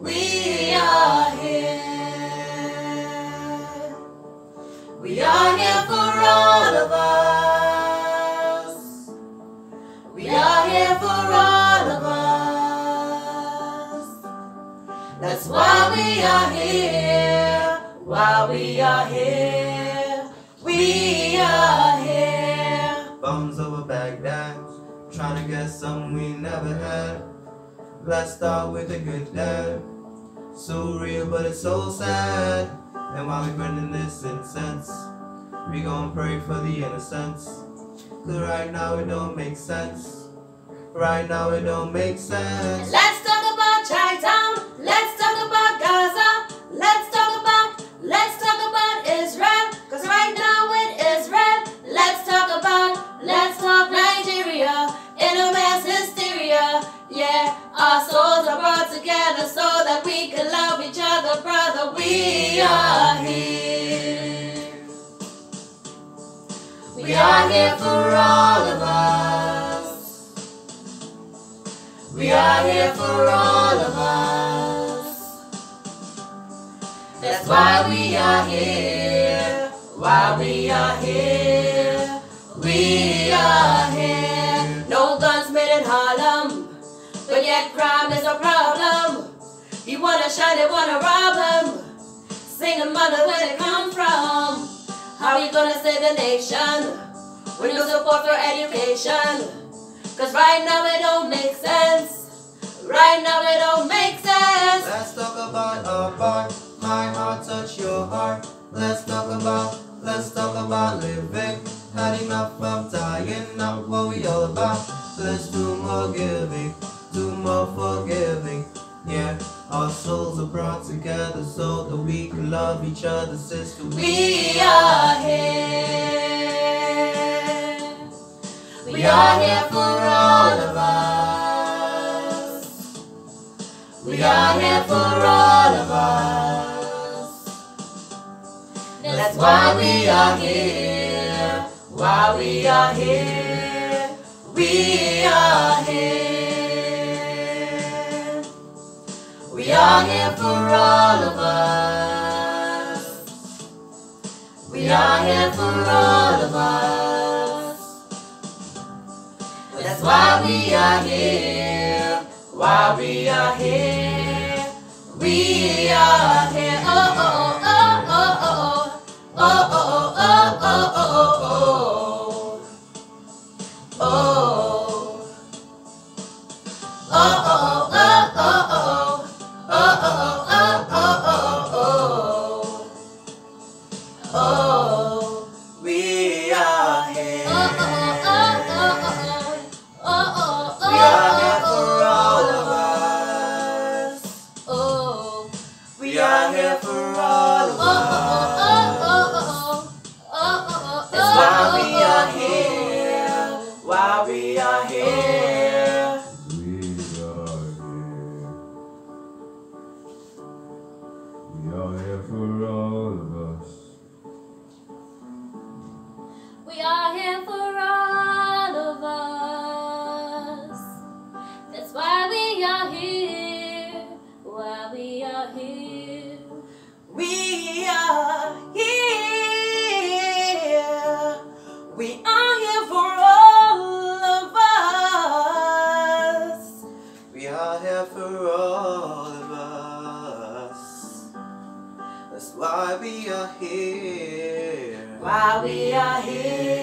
We are here. We are here for all of us. We are here for all of us. That's why we are here. Why we are here. We are here. Bombs over Baghdad, trying to get something we never had. Let's start with a good dad. So real, but it's so sad. And while we burning this incense, we gon' pray for the innocents. Cause right now it don't make sense. Right now it don't make sense. Let's talk about Chi-Town. Let's talk about Gaza. Let's talk about Israel. Cause right now with Israel, let's talk Nigeria in a mass hysteria. Yeah, our souls are brought together so that we can love each other, brother. We are here. We are here for all of us. We are here for all of us. That's why we are here. Why we are here. We are here. No guns made in Harlem, but yet crime is a problem. You wanna shine, they wanna rob them. Singing mother, where they come from? How you gonna save the nation with no support for education? Cause right now it don't make sense. Right now it don't make sense. Let's talk about our part. My heart touch your heart. Let's talk about living. Had enough of dying, not what we all about. Let's do more giving, do more forgiving. Yeah, our souls are brought together so that we can love each other, sister. We are here. We are here for all of us. We are here for all of us. That's why we are here. Why we are here. We are here. We are here for all of us. We are here for all of us. That's why we are here. Why we are here. We are here. Oh, oh, oh, oh, oh, oh, oh, oh, oh, oh, oh, oh, oh, oh, oh, oh, oh, we are here. We are here for all of us. We are here for all of us. That's why we are here. Why we are here. We are here for all of us. We are here for all of us. That's why we are here. Why we are here. We are here. We are here for all of us. We are here for all of us. That's why we are here. Why we are here.